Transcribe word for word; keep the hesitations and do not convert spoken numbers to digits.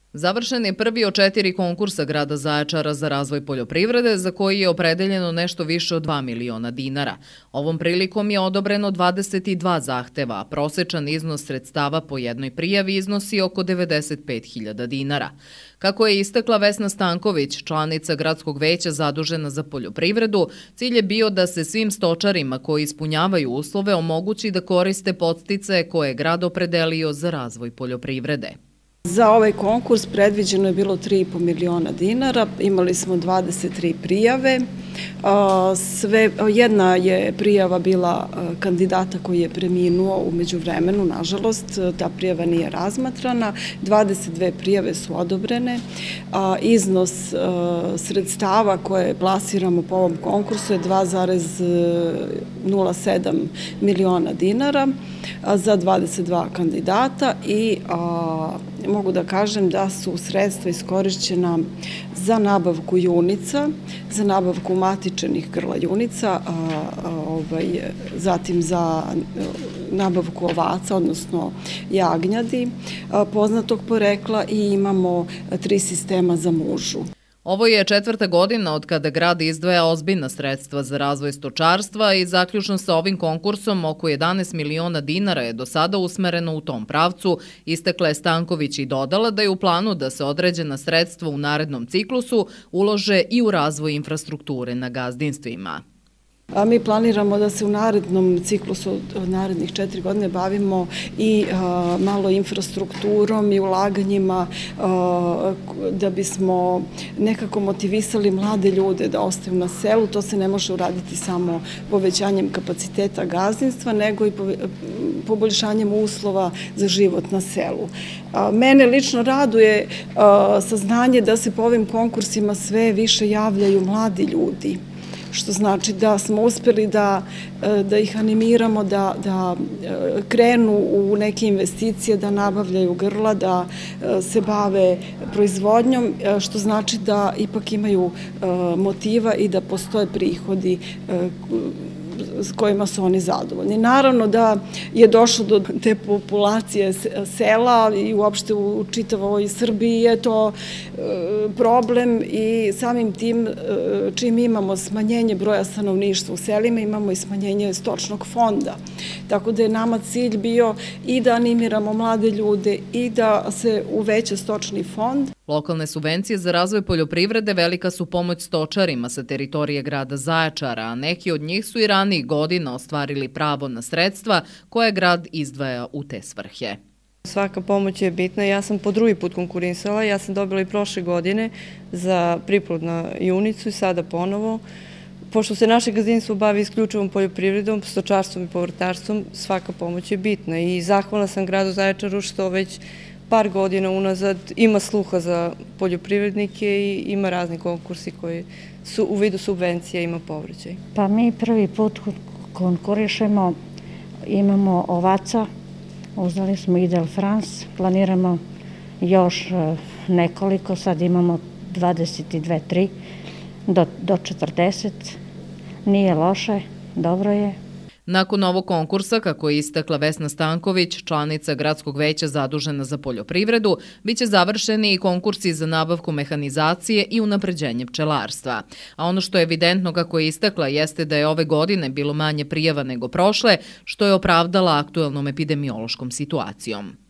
Završen je prvi od četiri konkursa grada Zaječara za razvoj poljoprivrede, za koji je opredeljeno nešto više od dva miliona dinara. Ovom prilikom je odobreno dvadeset dva zahteva, a prosečan iznos sredstava po jednoj prijavi iznosi oko devedeset pet hiljada dinara. Kako je istakla Vesna Stanković, članica gradskog veća zadužena za poljoprivredu, cilj je bio da se svim stočarima koji ispunjavaju uslove omogući da koriste podsticaje koje je grad opredelio za razvoj poljoprivrede. Za ovaj konkurs predviđeno je bilo tri i po miliona dinara, imali smo dvadeset tri prijave. Sve, jedna je prijava bila kandidata koji je preminuo u međuvremenu, nažalost, ta prijava nije razmatrana, dvadeset dve prijave su odobrene, iznos sredstava koje plasiramo po ovom konkursu je dva zarez nula sedam miliona dinara za dvadeset dva kandidata i mogu da kažem da su sredstva iskorišćena za nabavku junica, za nabavku matičenih grla junica, zatim za nabavku ovaca, odnosno jagnjadi poznatog porekla i imamo tri sistema za mužu. Ovo je četvrta godina od kada grad izdvaja ozbiljna sredstva za razvoj stočarstva i zaključno sa ovim konkursom oko jedanaest miliona dinara je do sada usmereno u tom pravcu, istakla je Stanković i dodala da je u planu da se određena sredstva u narednom ciklusu ulože i u razvoj infrastrukture na gazdinstvima. Mi planiramo da se u narednom ciklusu od narednih četiri godine bavimo i malo infrastrukturom i ulaganjima da bismo nekako motivisali mlade ljude da ostaju na selu. To se ne može uraditi samo povećanjem kapaciteta gazdinstva, nego i poboljšanjem uslova za život na selu. Mene lično raduje saznanje da se po ovim konkursima sve više javljaju mladi ljudi, što znači da smo uspeli da ih animiramo da krenu u neke investicije, da nabavljaju grla, da se bave proizvodnjom, što znači da ipak imaju motiva i da postoje prihodi s kojima su oni zadovoljni. Naravno da je došlo do te populacije sela i uopšte u čitavoj Srbiji je to problem i samim tim čim imamo smanjenje broja stanovništva u selima imamo i smanjenje stočnog fonda. Tako da je nama cilj bio i da animiramo mlade ljude i da se uveća stočni fond. Lokalne subvencije za razvoj poljoprivrede velika su pomoć stočarima sa teritorije grada Zaječara, a neki od njih su i ranijih godina ostvarili pravo na sredstva koje grad izdvaja u te svrhe. Svaka pomoć je bitna. Ja sam po drugi put konkurisala. Ja sam dobila i prošle godine za priplod na junicu i sada ponovo. Pošto se naše gazdinstvo bavi isključivom poljoprivredom, stočarstvom i povrtarstvom, svaka pomoć je bitna. I zahvalna sam gradu Zaječaru što već par godina unazad ima sluha za poljoprivrednike i ima razni konkursi koji su u vidu subvencija, ima povraćaj. Pa mi prvi put konkurišemo, imamo ovaca, uzeli smo Idel France, planiramo još nekoliko, sad imamo dvadeset dve, tri do četrdeset, nije loše, dobro je. Nakon ovog konkursa, kako je istakla Vesna Stanković, članica gradskog veća zadužena za poljoprivredu, biće završeni i konkursi za nabavku mehanizacije i unapređenje pčelarstva. A ono što je evidentno, kako je istakla, jeste da je ove godine bilo manje prijava nego prošle, što je opravdala aktuelnom epidemiološkom situacijom.